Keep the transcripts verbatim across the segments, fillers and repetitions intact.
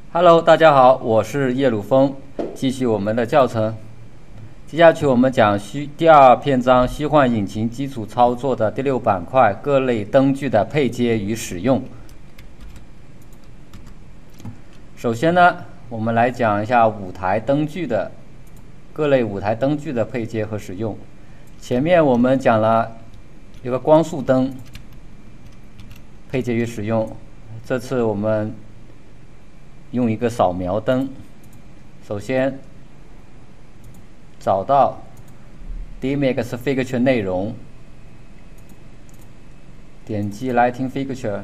Hello，大家好，我是叶鲁峰，继续我们的教程。接下去我们讲虚第二篇章虚幻引擎基础操作的第六板块各类灯具的配接与使用。首先呢，我们来讲一下舞台灯具的各类舞台灯具的配接和使用。前面我们讲了一个光束灯配接与使用，这次我们用一个扫描灯。首先找到 DMX Fixture 内容，点击 Lighting Fixture，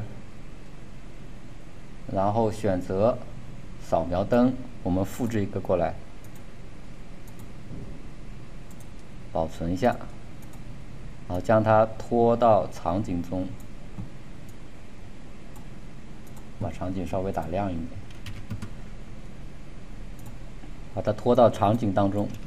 然后选择扫描灯，我们复制一个过来，保存一下，然后将它拖到场景中，把场景稍微打亮一点，把它拖到场景当中。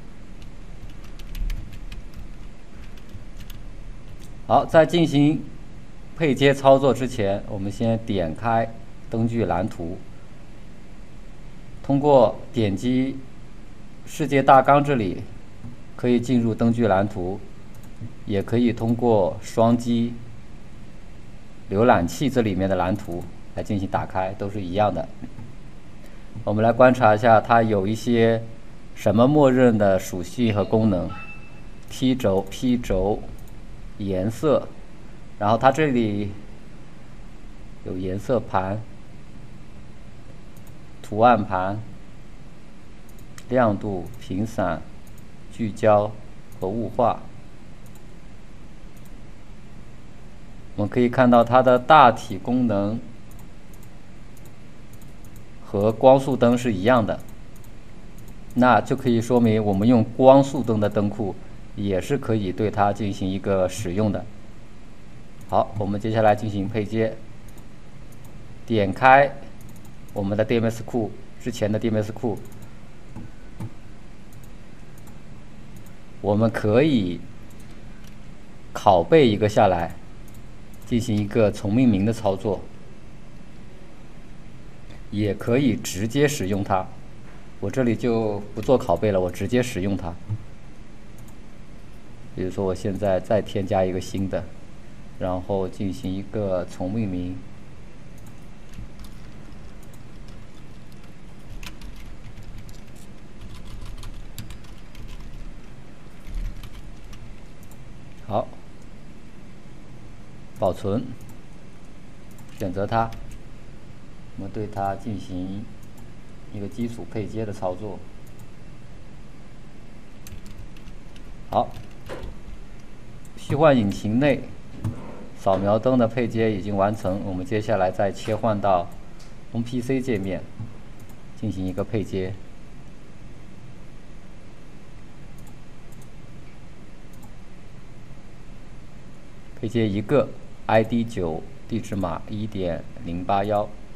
好，在进行配接操作之前，我们先点开灯具蓝图，通过点击世界大纲这里可以进入灯具蓝图，也可以通过双击浏览器这里面的蓝图来进行打开，都是一样的。我们来观察一下它有一些什么默认的属性和功能。 T 轴、P 轴、颜色，然后它这里有颜色盘、图案盘、亮度、频散、聚焦和雾化。我们可以看到它的大体功能和光束灯是一样的，那就可以说明我们用光束灯的灯库也是可以对它进行一个使用的。好，我们接下来进行配接。点开我们的 D M S 库，之前的 D M S 库，我们可以拷贝一个下来，进行一个重命名的操作，也可以直接使用它。我这里就不做拷贝了，我直接使用它。 比如说，我现在再添加一个新的，然后进行一个重命名。好，保存，选择它，我们对它进行一个基础配接的操作。好。 虚幻引擎内扫描灯的配接已经完成，我们接下来再切换到 N P C 界面，进行一个配接。配接一个 I D 九， 地址码 一点零八一，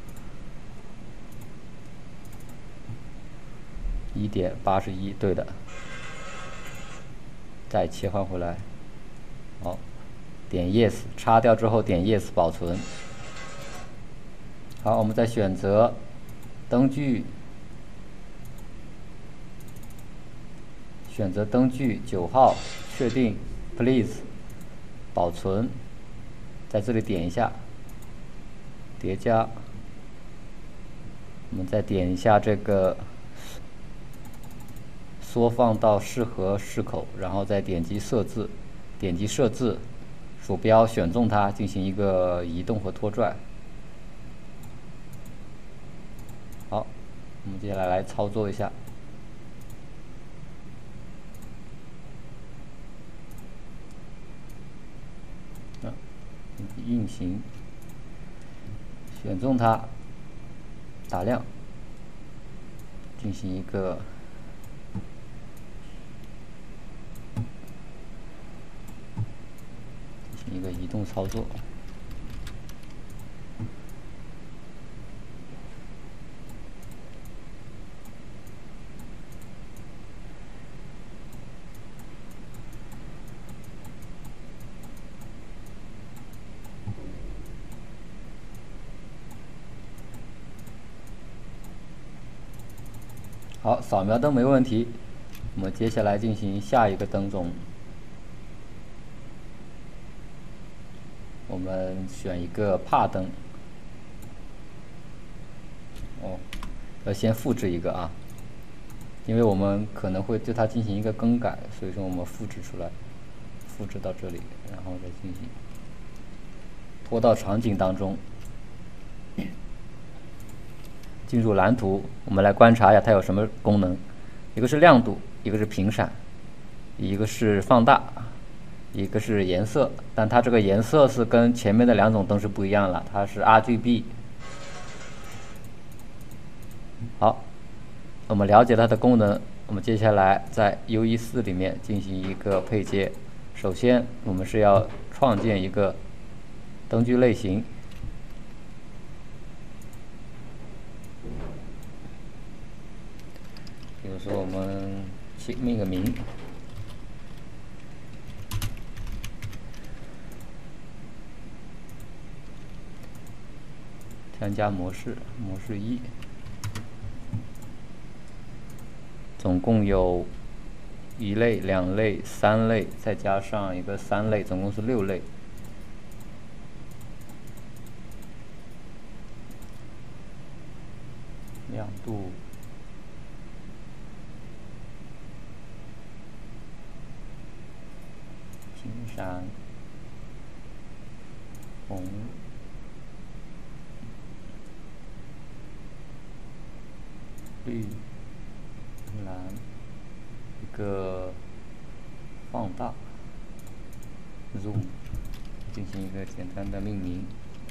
一点八十一， 对的。再切换回来。 好，点 Yes， 插掉之后点 Yes 保存。好，我们再选择灯具，选择灯具九号，确定 Please， 保存，在这里点一下，叠加。我们再点一下这个缩放到适合视口，然后再点击设置。 点击设置，鼠标选中它，进行一个移动和拖拽。好，我们接下来来操作一下。啊，运行，选中它，打亮，进行一个。 一个移动操作， 好，扫描灯没问题。我们接下来进行下一个灯种。我们选一个帕灯。哦，要先复制一个啊，因为我们可能会对它进行一个更改，所以说我们复制出来，复制到这里，然后再进行拖到场景当中。进入蓝图，我们来观察一下它有什么功能。一个是亮度，一个是频闪，一个是放大，一个是颜色。但它这个颜色是跟前面的两种灯是不一样了，它是 R G B。好，我们了解它的功能，我们接下来在 U E 四里面进行一个配接。首先，我们是要创建一个灯具类型。比如说，我们起命个名，添加模式，模式一，总共有一类、两类、三类，再加上一个三类，总共是六类。亮度。频闪、红、绿、蓝，一个放大 zoom， 进行一个简单的命名。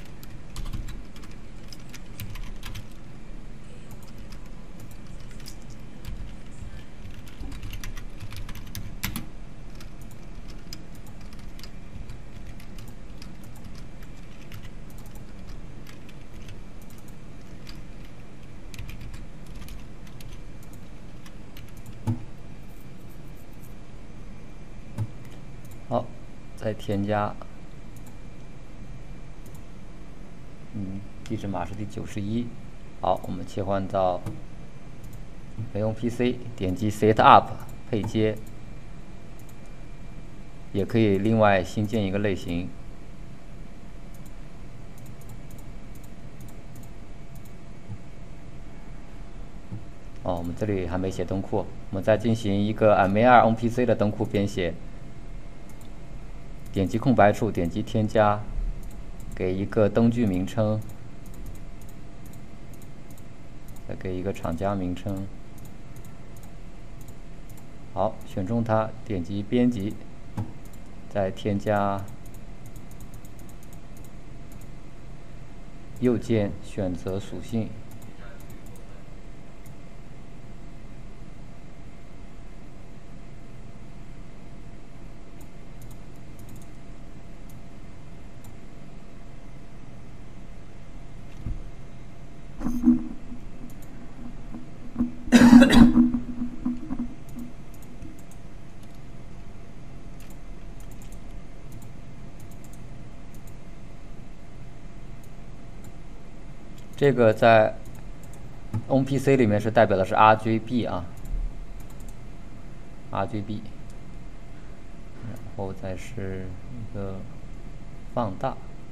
好，再添加，嗯，地址码是第九十一。好，我们切换到没用 P C， 点击 Set Up 配接，也可以另外新建一个类型。哦，我们这里还没写灯库，我们再进行一个 M A 二 on P C 的灯库编写。点击空白处，点击添加，给一个灯具名称，再给一个厂家名称。好，选中它，点击编辑，再添加，右键选择属性。这个在 on P C 里面是代表的是 R G B 啊 ，R G B， 然后再是一个放大，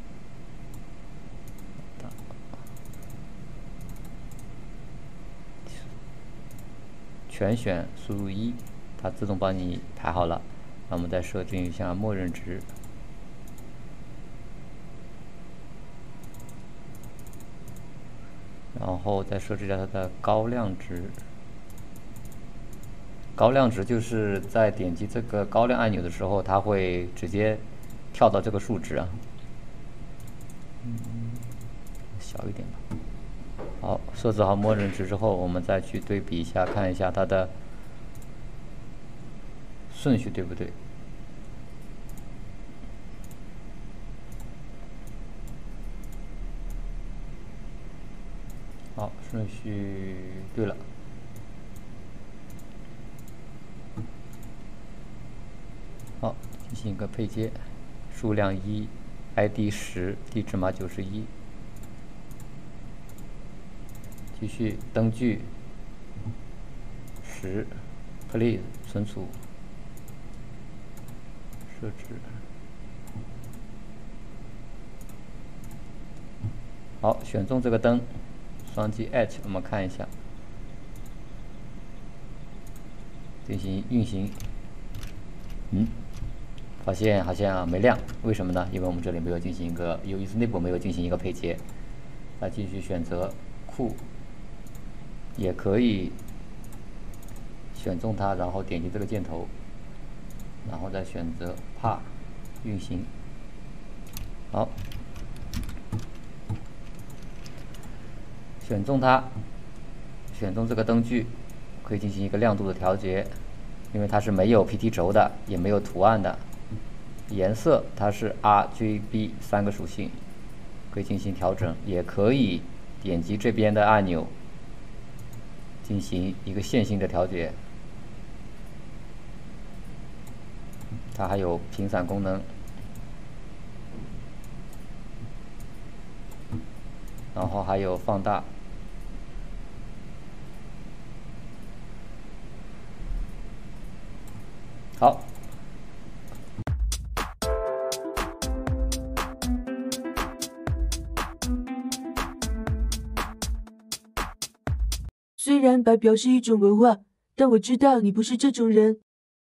全选输入一，它自动帮你排好了。那我们再设定一下默认值。然后再设置一下它的高亮值。高亮值就是在点击这个高亮按钮的时候，它会直接跳到这个数值啊。嗯，小一点吧。好，设置好默认值之后，我们再去对比一下，看一下它的顺序对不对。好，顺序对了。好，进行一个配接，数量一 ，I D 十，地址码九十一。继续灯具， 值 ，please 存储，设置。好，选中这个灯，双击 H， 我们看一下，进行运行。嗯，发现好像没亮，为什么呢？因为我们这里没有进行一个 U E 内部没有进行一个配接。再继续选择库，也可以选中它，然后点击这个箭头，然后再选择 P A 运行。好。选中它，选中这个灯具，可以进行一个亮度的调节，因为它是没有 P T 轴的，也没有图案的。颜色它是 R G B 三个属性，可以进行调整，也可以点击这边的按钮进行一个线性的调节。它还有频闪功能。然后还有放大。好。 虽然白嫖是一种文化，但我知道你不是这种人。